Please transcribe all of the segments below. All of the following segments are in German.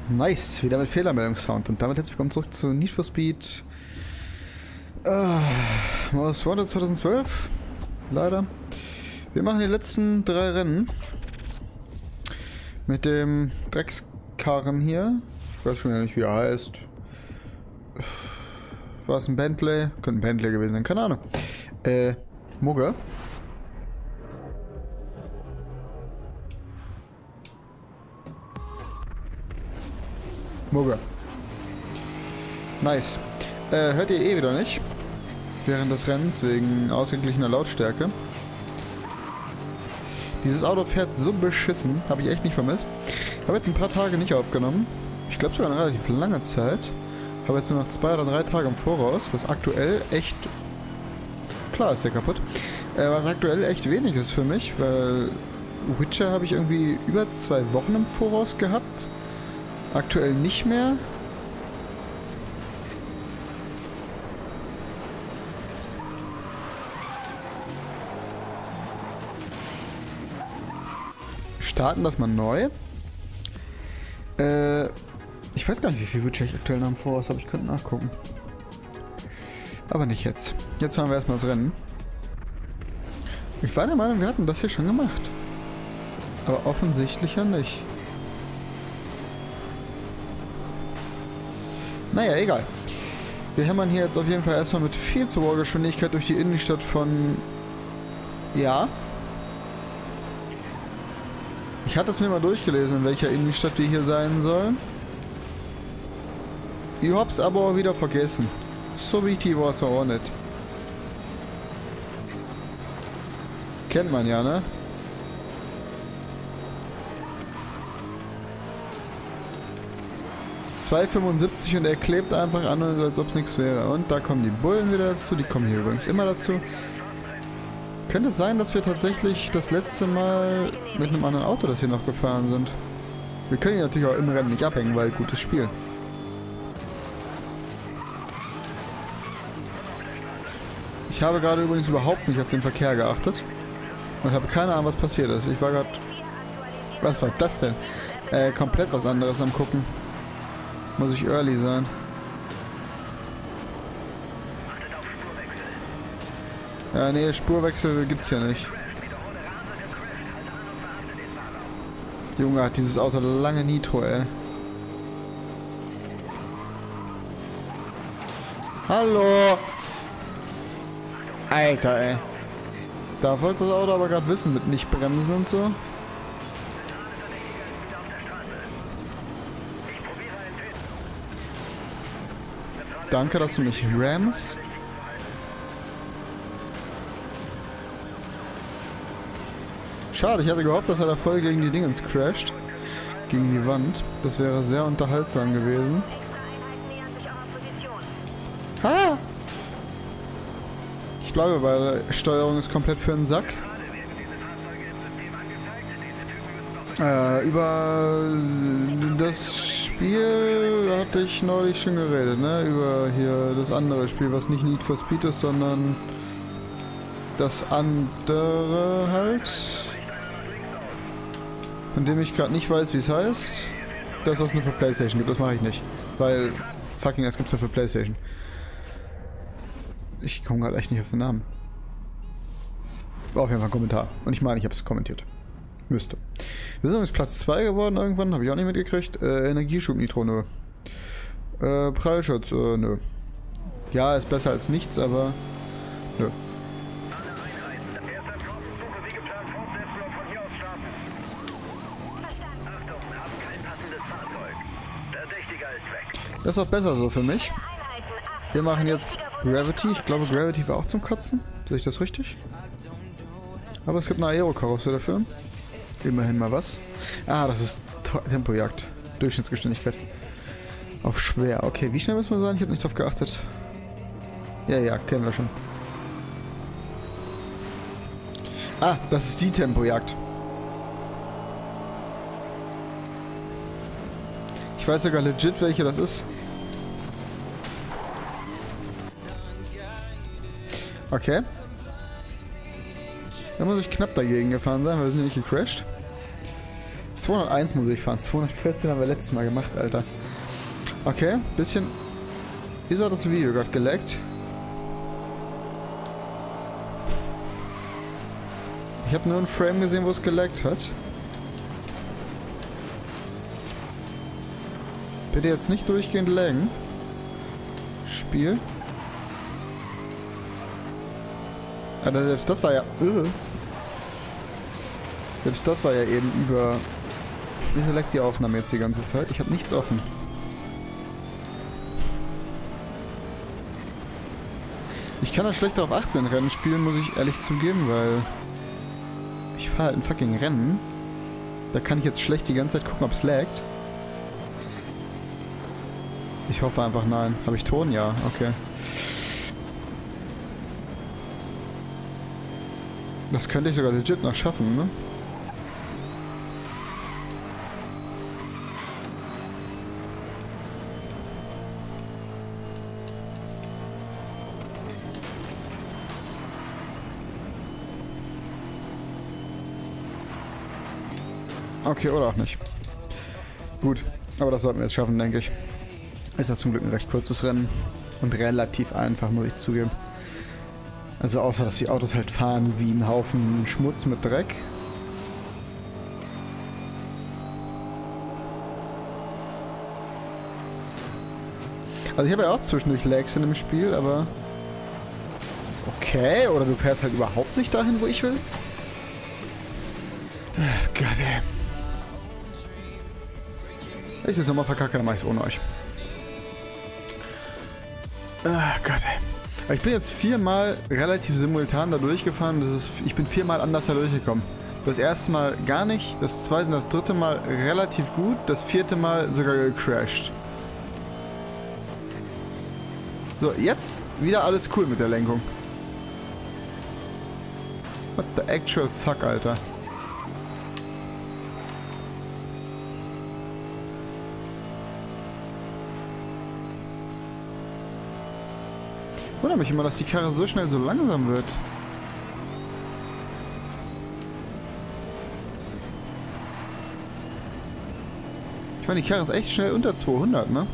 Nice, wieder mit Fehlermeldungssound. Und damit herzlich willkommen zurück zu Need for Speed Most Wanted 2012. Leider. Wir machen die letzten 3 Rennen. Mit dem Dreckskarren hier. Ich weiß schon nicht, wie er heißt. War es ein Bentley? Könnte ein Bentley gewesen sein, keine Ahnung. Mugger. Mugger. Nice. Hört ihr eh wieder nicht? Während des Rennens, wegen ausgeglichener Lautstärke. Dieses Auto fährt so beschissen, habe ich echt nicht vermisst. Habe jetzt ein paar Tage nicht aufgenommen. Ich glaube sogar eine relativ lange Zeit. Habe jetzt nur noch 2 oder 3 Tage im Voraus, was aktuell echt... Klar ist der kaputt. Was aktuell echt wenig ist für mich, weil Witcher habe ich irgendwie über 2 Wochen im Voraus gehabt. Aktuell nicht mehr. Starten das mal neu. Ich weiß gar nicht, wie viel Witcher ich aktuell noch im Voraus habe. Ich könnte nachgucken. Aber nicht jetzt. Jetzt fahren wir erstmal das Rennen. Ich war der Meinung, wir hatten das hier schon gemacht. Aber offensichtlich ja nicht. Naja, egal. Wir hämmern hier jetzt auf jeden Fall erstmal mit viel zu hoher Geschwindigkeit durch die Innenstadt von... Ja. Ich hatte es mir mal durchgelesen, in welcher Innenstadt wir hier sein sollen. Ich hab's aber auch wieder vergessen. So wichtig war es auch nicht. Kennt man ja, ne? $2,75 und er klebt einfach an, als ob es nichts wäre. Und da kommen die Bullen wieder dazu. Die kommen hier übrigens immer dazu. Könnte es sein, dass wir tatsächlich das letzte Mal mit einem anderen Auto, das hier noch gefahren sind. Wir können ihn natürlich auch im Rennen nicht abhängen, weil gutes Spiel. Ich habe gerade übrigens überhaupt nicht auf den Verkehr geachtet. Und habe keine Ahnung, was passiert ist. Ich war gerade... Was war das denn? Komplett was anderes am Gucken. Muss ich early sein. Ja, nee, Spurwechsel gibt's ja nicht. Junge, hat dieses Auto lange Nitro, ey. Hallo! Alter, ey. Da wollte das Auto aber gerade wissen, mit nicht bremsen und so. Danke, dass du mich rammst. Schade, ich hatte gehofft, dass er da voll gegen die Dingens crasht. Gegen die Wand. Das wäre sehr unterhaltsam gewesen. Ha! Ich bleibe bei der Steuerung, ist komplett für den Sack. Über das Spiel hatte ich neulich schon geredet, ne? Über hier das andere Spiel, was nicht Need for Speed ist, sondern das andere halt. Von dem ich gerade nicht weiß, wie es heißt. Das, was nur für PlayStation gibt, das mache ich nicht. Weil, fucking, das gibt's nur für PlayStation. Ich komme gerade echt nicht auf den Namen. War auf jeden Fall ein Kommentar. Und ich meine, ich habe es kommentiert. Müsste. Wir sind übrigens Platz 2 geworden irgendwann, habe ich auch nicht mitgekriegt. Energieschub Nitro, nö. Prallschutz, nö. Ja, ist besser als nichts, aber nö. Das ist auch besser so für mich. Wir machen jetzt Gravity. Ich glaube, Gravity war auch zum Kotzen. Sehe ich das richtig? Aber es gibt eine Aero-Karosse dafür. Immerhin mal was. Ah, das ist Tempojagd. Durchschnittsgeschwindigkeit. Auf schwer. Okay, wie schnell müssen wir sein? Ich habe nicht drauf geachtet. Ja, kennen wir schon. Ah, das ist die Tempojagd. Ich weiß sogar legit, welche das ist. Okay. Da muss ich knapp dagegen gefahren sein, weil wir sind ja nicht gecrashed. 201 muss ich fahren. 214 haben wir letztes Mal gemacht, Alter. Okay, bisschen... Wieso hat das Video gerade geleckt? Ich habe nur einen Frame gesehen, wo es geleckt hat. Bitte jetzt nicht durchgehend laggen. Spiel. Alter, selbst das war ja... Selbst das war ja eben über... Wieso leckt die Aufnahme jetzt die ganze Zeit? Ich habe nichts offen. Ich kann da schlecht darauf achten in Rennen spielen, muss ich ehrlich zugeben, weil... Ich fahre halt ein fucking Rennen. Da kann ich jetzt schlecht die ganze Zeit gucken, ob es laggt. Ich hoffe einfach nein. Habe ich Ton? Ja, okay. Das könnte ich sogar legit noch schaffen, ne? Okay, oder auch nicht. Gut, aber das sollten wir jetzt schaffen, denke ich. Ist ja zum Glück ein recht kurzes Rennen. Und relativ einfach, muss ich zugeben. Also außer, dass die Autos halt fahren wie ein Haufen Schmutz mit Dreck. Also ich habe ja auch zwischendurch Lags in dem Spiel, aber... Okay, oder du fährst halt überhaupt nicht dahin, wo ich will? Gott, ey. Wenn ich jetzt nochmal verkacke, dann mach ich's ohne euch. Gott, ey. Aber ich bin jetzt 4-mal relativ simultan da durchgefahren. Ich bin 4-mal anders da durchgekommen. Das erste Mal gar nicht, das zweite und das dritte Mal relativ gut, das vierte Mal sogar gecrashed. So, jetzt wieder alles cool mit der Lenkung. What the actual fuck, Alter. Wundert mich immer, dass die Karre so schnell so langsam wird. Ich meine, die Karre ist echt schnell unter 200, ne?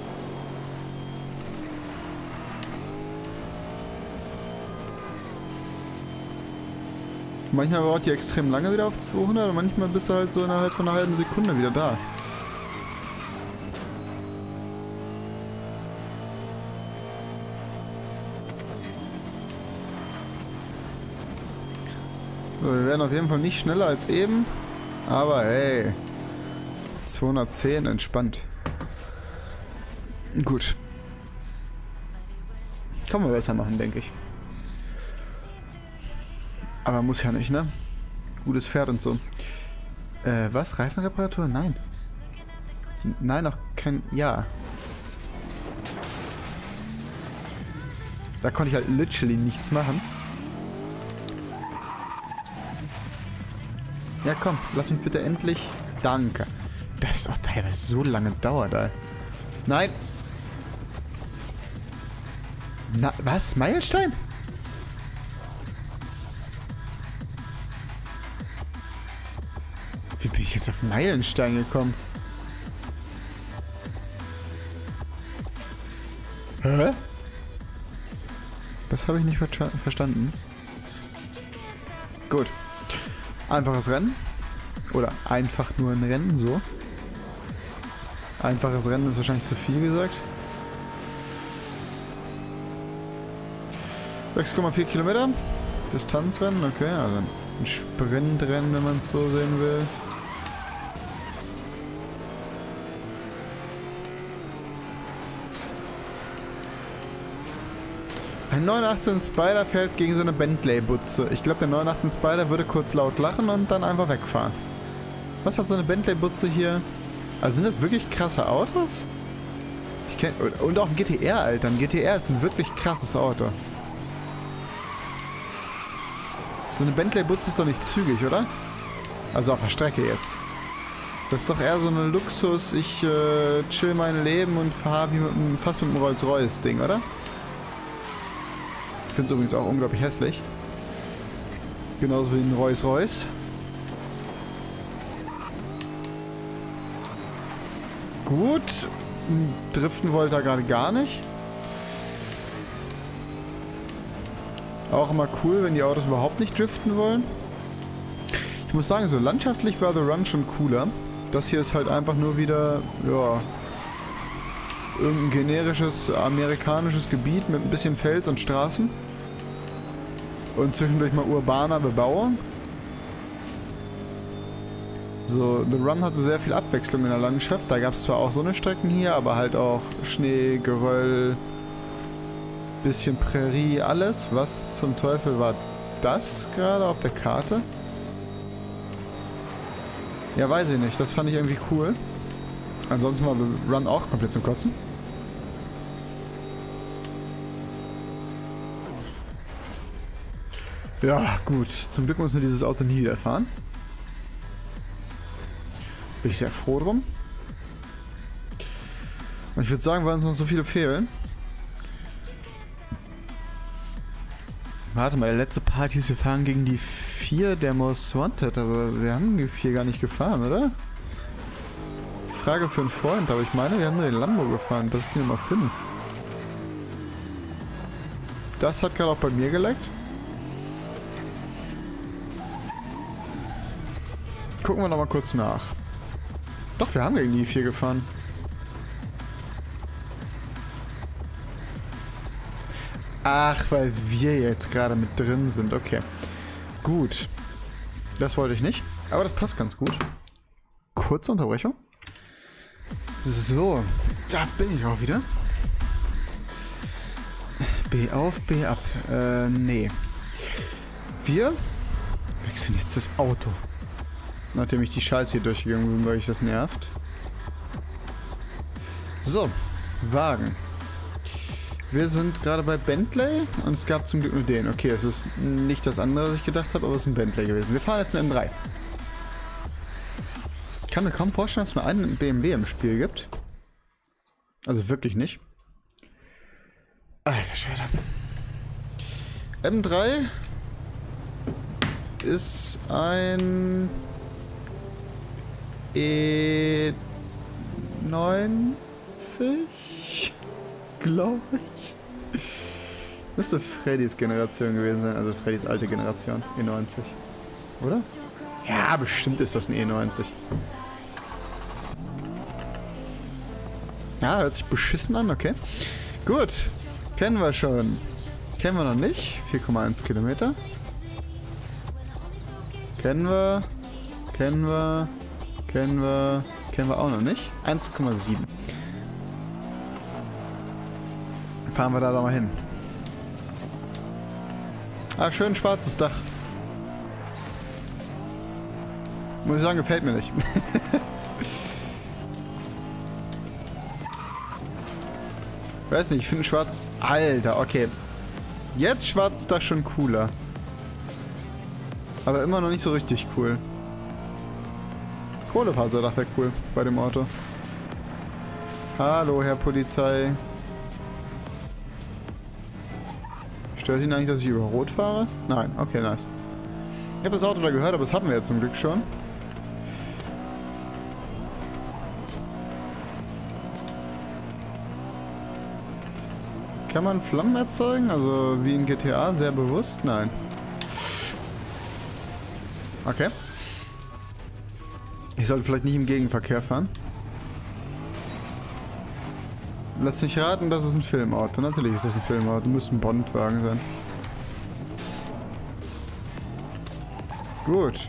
Manchmal braucht die extrem lange wieder auf 200 und manchmal bist du halt so innerhalb von einer halben Sekunde wieder da. So, wir werden auf jeden Fall nicht schneller als eben, aber hey, 210 entspannt. Gut. Kann man besser machen, denke ich. Aber muss ja nicht, ne? Gutes Pferd und so. Was? Reifenreparatur? Nein. Nein, auch kein... Ja. Da konnte ich halt literally nichts machen. Ja, komm, lass mich bitte endlich... Danke. Das ist doch teilweise so lange dauert, ey. Nein. Na, was? Meilenstein? Wie bin ich jetzt auf Meilenstein gekommen? Hä? Das habe ich nicht verstanden. Gut. Einfaches Rennen. Oder einfach nur ein Rennen, so. Einfaches Rennen ist wahrscheinlich zu viel gesagt. 6,4 Kilometer. Distanzrennen, okay. Also ein Sprintrennen, wenn man es so sehen will. Ein 918 Spider fährt gegen so eine Bentley-Butze. Ich glaube, der 918 Spider würde kurz laut lachen und dann einfach wegfahren. Was hat so eine Bentley-Butze hier? Also sind das wirklich krasse Autos? Ich kenn, und auch ein GTR, Alter. Ein GTR ist ein wirklich krasses Auto. So eine Bentley-Butze ist doch nicht zügig, oder? Also auf der Strecke jetzt. Das ist doch eher so eine Luxus, ich chill mein Leben und fahre wie fast mit einem Rolls-Royce-Ding, oder? Ich finde es übrigens auch unglaublich hässlich. Genauso wie ein Rolls-Royce. gut. Driften wollte er gerade gar nicht. Auch immer cool, wenn die Autos überhaupt nicht driften wollen. Ich muss sagen, so landschaftlich war The Run schon cooler. Das hier ist halt einfach nur wieder, ja, irgendein generisches amerikanisches Gebiet mit ein bisschen Fels und Straßen. Und zwischendurch mal urbaner Bebauung. So, The Run hatte sehr viel Abwechslung in der Landschaft. Da gab es zwar auch so eine Strecken hier, aber halt auch Schnee, Geröll, bisschen Prärie, alles. Was zum Teufel war das gerade auf der Karte? Ja, weiß ich nicht. Das fand ich irgendwie cool. Ansonsten war The Run auch komplett zum Kotzen. Ja, gut. Zum Glück muss nur dieses Auto nie wieder fahren. Bin ich sehr froh drum. Und ich würde sagen, weil uns noch so viele fehlen. Warte mal, der letzte Part hieß, wir fahren gegen die 4 der Most Wanted, aber wir haben die 4 gar nicht gefahren, oder? Frage für einen Freund, aber ich meine, wir haben nur den Lambo gefahren. Das ist die Nummer 5. Das hat gerade auch bei mir geleckt. Gucken wir noch mal kurz nach. Doch, wir haben gegen die 4 gefahren. Ach, weil wir jetzt gerade mit drin sind. Okay. Gut. Das wollte ich nicht. Aber das passt ganz gut. Kurze Unterbrechung. So. Da bin ich auch wieder. B auf, B ab. Nee. Wir wechseln jetzt das Auto. Nachdem ich die Scheiße hier durchgegangen bin, weil ich das nervt. So. Wagen. Wir sind gerade bei Bentley und es gab zum Glück nur den. Okay, es ist nicht das andere, was ich gedacht habe, aber es ist ein Bentley gewesen. Wir fahren jetzt einen M3. Ich kann mir kaum vorstellen, dass es nur einen BMW im Spiel gibt. Also wirklich nicht. Alter Schwede. M3 ist ein E90, glaube ich. Müsste Freddys Generation gewesen sein, also Freddys alte Generation, E90. Oder? Ja, bestimmt ist das ein E90. Ja, hört sich beschissen an, okay. Gut, kennen wir schon. Kennen wir noch nicht. 4,1 Kilometer. Kennen wir. Kennen wir. Kennen wir. Kennen wir auch noch nicht. 1,7. Fahren wir da doch mal hin. Ah, schön schwarzes Dach. Muss ich sagen, gefällt mir nicht. Weiß nicht, ich finde schwarz... Alter, okay. Jetzt schwarzes Dach schon cooler. Aber immer noch nicht so richtig cool. Kohlefaserdach wäre cool bei dem Auto. Hallo, Herr Polizei. Stört ihn eigentlich, dass ich über Rot fahre? Nein, okay, nice. Ich habe das Auto da gehört, aber das haben wir jetzt zum Glück schon. Kann man Flammen erzeugen? Also wie in GTA, sehr bewusst? Nein. Okay. Ich sollte vielleicht nicht im Gegenverkehr fahren. Lass mich raten, das ist ein Filmauto. Natürlich ist das ein Filmauto. Müsste ein Bondwagen sein. Gut.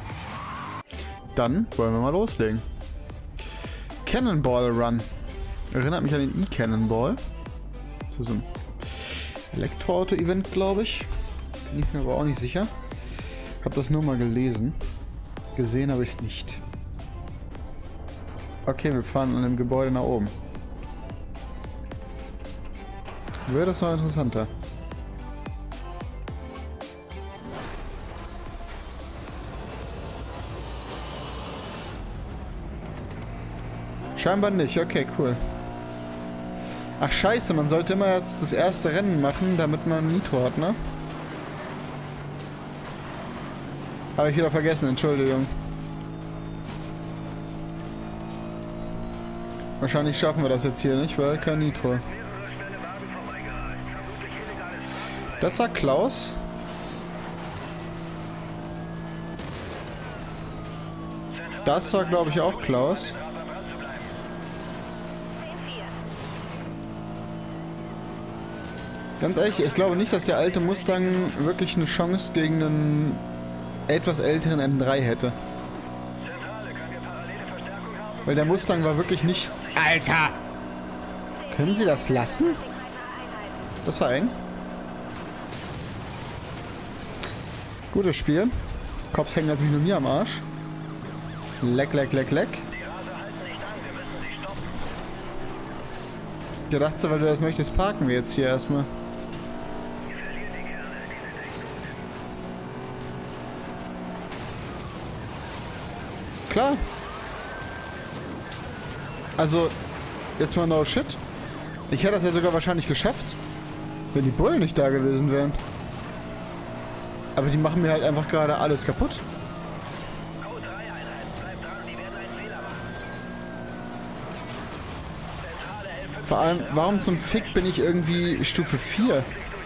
Dann wollen wir mal loslegen. Cannonball Run. Erinnert mich an den E-Cannonball. Das ist so ein Elektroauto-Event, glaube ich. Bin ich mir aber auch nicht sicher. Hab das nur mal gelesen. Gesehen habe ich es nicht. Okay, wir fahren an dem Gebäude nach oben. Wäre das noch interessanter. Scheinbar nicht. Okay, cool. Ach scheiße, man sollte immer jetzt das erste Rennen machen, damit man Nitro hat, ne? Habe ich wieder vergessen, Entschuldigung. Wahrscheinlich schaffen wir das jetzt hier nicht, weil kein Nitro. Das war Klaus. Das war, glaube ich, auch Klaus. Ganz ehrlich, ich glaube nicht, dass der alte Mustang wirklich eine Chance gegen einen etwas älteren M3 hätte. Weil der Mustang war wirklich nicht... Alter! Können Sie das lassen? Das war eng. Gutes Spiel. Cops hängen natürlich nur mir am Arsch. Leck, leck, leck, leck. Ich dachte, weil du das möchtest, parken wir jetzt hier erstmal. Klar. Also, jetzt mal no shit. Ich hätte das ja sogar wahrscheinlich geschafft, wenn die Bullen nicht da gewesen wären. Aber die machen mir halt einfach gerade alles kaputt. Vor allem, warum zum Fick bin ich irgendwie Stufe 4?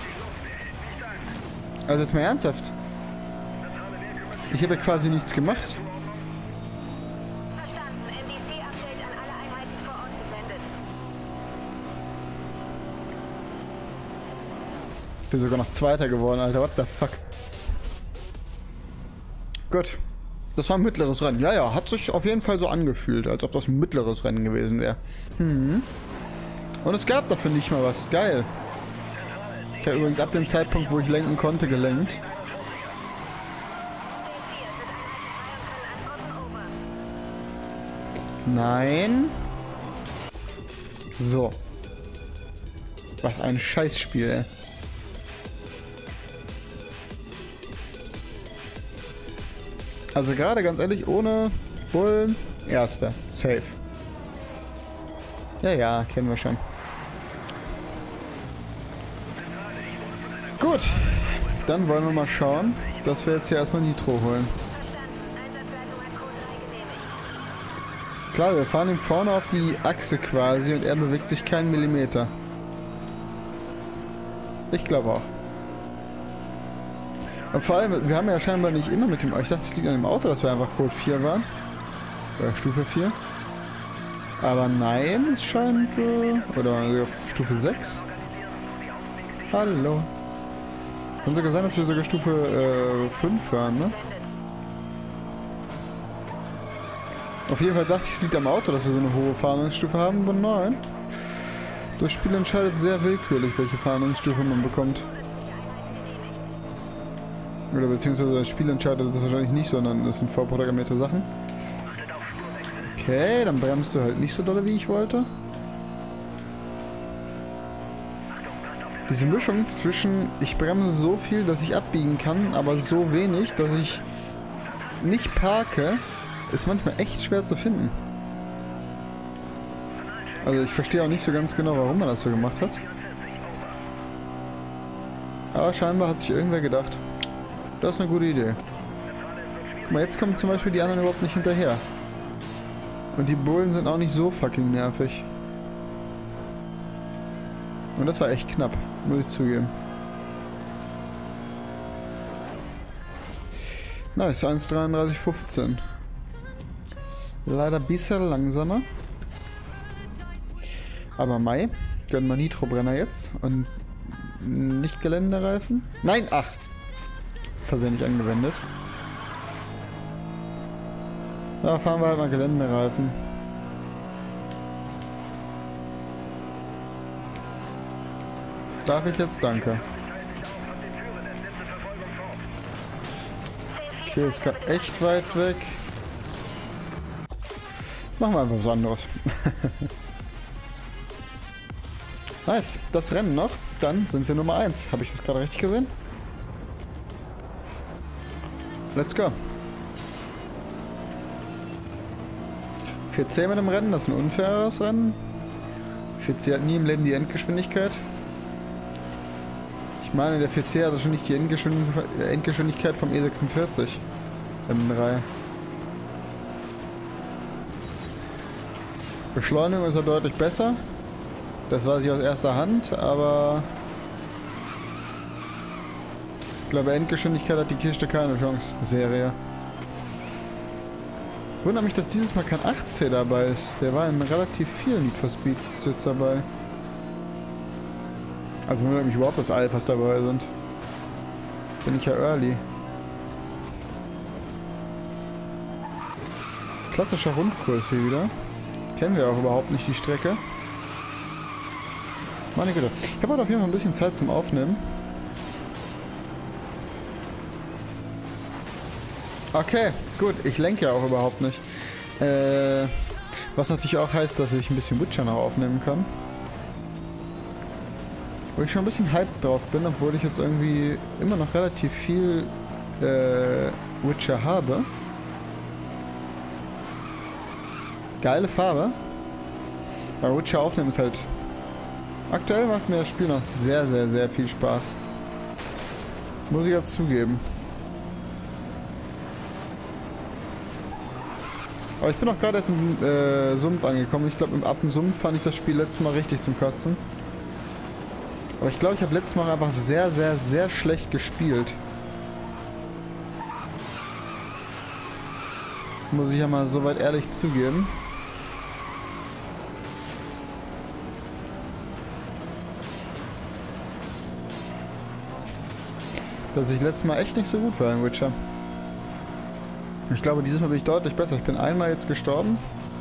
Also jetzt mal ernsthaft. Ich habe ja quasi nichts gemacht. Ich bin sogar noch Zweiter geworden, Alter. What the fuck? Gut. Das war ein mittleres Rennen. Ja, ja, hat sich auf jeden Fall so angefühlt, als ob das ein mittleres Rennen gewesen wäre. Und es gab dafür nicht mal was. Geil. Ich habe übrigens ab dem Zeitpunkt, wo ich lenken konnte, gelenkt. Nein. So. Was ein Scheißspiel, ey. Also gerade ganz ehrlich, ohne Bullen, Erster. Safe. Ja, ja, kennen wir schon. Gut. Dann wollen wir mal schauen, dass wir jetzt hier erstmal Nitro holen. Klar, wir fahren ihm vorne auf die Achse quasi und er bewegt sich keinen Millimeter. Ich glaube auch. Und vor allem, wir haben ja scheinbar nicht immer mit dem... Ich dachte, es liegt an dem Auto, dass wir einfach Code 4 waren. Oder Stufe 4. Aber nein, es scheint... oder Stufe 6. Hallo. Kann sogar sein, dass wir sogar Stufe 5 waren, ne? Auf jeden Fall dachte ich, es liegt am Auto, dass wir so eine hohe Fahndungsstufe haben, aber nein. Das Spiel entscheidet sehr willkürlich, welche Fahndungsstufe man bekommt. Oder beziehungsweise das Spiel entscheidet das wahrscheinlich nicht, sondern das sind vorprogrammierte Sachen. Okay, dann bremst du halt nicht so doll, wie ich wollte. Diese Mischung zwischen, ich bremse so viel, dass ich abbiegen kann, aber so wenig, dass ich nicht parke, ist manchmal echt schwer zu finden. Also ich verstehe auch nicht so ganz genau, warum man das so gemacht hat. Aber scheinbar hat sich irgendwer gedacht, das ist eine gute Idee. Guck mal, jetzt kommen zum Beispiel die anderen überhaupt nicht hinterher. Und die Bullen sind auch nicht so fucking nervig. Und das war echt knapp, muss ich zugeben. Nice, 1:33:15. Leider ein bisschen langsamer. Aber Mai, gönnen wir Nitro-Brenner jetzt. Und nicht Geländereifen. Nein, ach! Versehentlich angewendet. Da fahren wir halt mal Geländereifen. Darf ich jetzt? Danke. Okay, ist gerade echt weit weg. Machen wir einfach was anderes. Nice, das Rennen noch. Dann sind wir Nummer 1. Habe ich das gerade richtig gesehen? Let's go. 4C mit dem Rennen, das ist ein unfaires Rennen. 4C hat nie im Leben die Endgeschwindigkeit. Ich meine, der 4C hat schon nicht die Endgeschwindigkeit vom E46 M3. Beschleunigung ist er deutlich besser. Das weiß ich aus erster Hand, aber ich glaube, Endgeschwindigkeit hat die Kiste keine Chance. Serie. Wundert mich, dass dieses Mal kein 8C dabei ist. Der war in relativ vielen Need for Speed jetzt dabei. Also wundert mich überhaupt, dass Alphas dabei sind. Bin ich ja early. Klassischer Rundkurs hier wieder. Kennen wir auch überhaupt nicht die Strecke. Meine Güte. Ich habe heute auf jeden Fall ein bisschen Zeit zum Aufnehmen. Okay, gut. Ich lenke ja auch überhaupt nicht. Was natürlich auch heißt, dass ich ein bisschen Witcher noch aufnehmen kann. Wo ich schon ein bisschen hyped drauf bin, obwohl ich jetzt irgendwie immer noch relativ viel Witcher habe. Geile Farbe. Bei Witcher aufnehmen ist halt... Aktuell macht mir das Spiel noch sehr, sehr, sehr viel Spaß. Muss ich jetzt zugeben. Aber ich bin auch gerade erst im Sumpf angekommen. Ich glaube, ab dem Sumpf fand ich das Spiel letztes Mal richtig zum Kotzen. Aber ich glaube, ich habe letztes Mal einfach sehr, sehr, sehr schlecht gespielt. Muss ich ja mal soweit ehrlich zugeben. Dass ich letztes Mal echt nicht so gut war in Witcher. Ich glaube, dieses Mal bin ich deutlich besser. Ich bin einmal jetzt gestorben.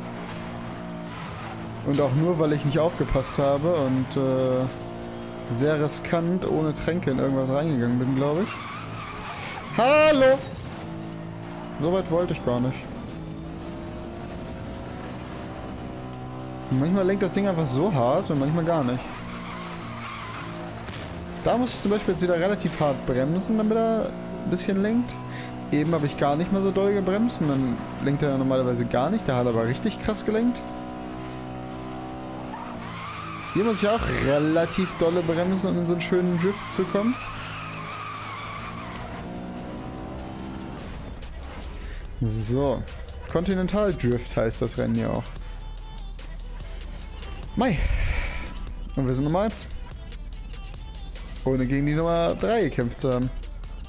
Und auch nur, weil ich nicht aufgepasst habe und sehr riskant ohne Tränke in irgendwas reingegangen bin, glaube ich. Hallo! So weit wollte ich gar nicht. Und manchmal lenkt das Ding einfach so hart und manchmal gar nicht. Da muss ich zum Beispiel jetzt wieder relativ hart bremsen, damit er ein bisschen lenkt. Eben habe ich gar nicht mehr so doll gebremst und dann lenkt er normalerweise gar nicht. Der hat aber richtig krass gelenkt. Hier muss ich auch relativ dolle bremsen, um in so einen schönen Drift zu kommen. So. Continental Drift heißt das Rennen hier auch. Mai. Und wir sind Nummer 1. Ohne gegen die Nummer 3 gekämpft zu haben.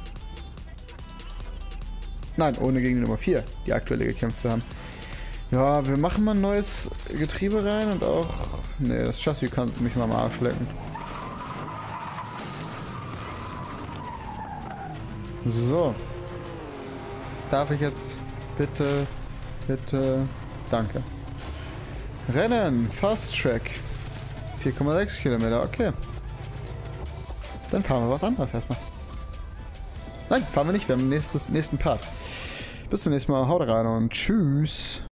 Nein, ohne gegen die Nummer 4, die aktuelle, gekämpft zu haben. Ja, wir machen mal ein neues Getriebe rein und auch... Ne, das Chassis kann mich mal am Arsch lecken. So. Darf ich jetzt bitte... Danke. Rennen, Fast Track. 4,6 Kilometer, okay. Dann fahren wir was anderes erstmal. Nein, fahren wir nicht, wir haben den nächsten Part. Bis zum nächsten Mal, haut rein und tschüss.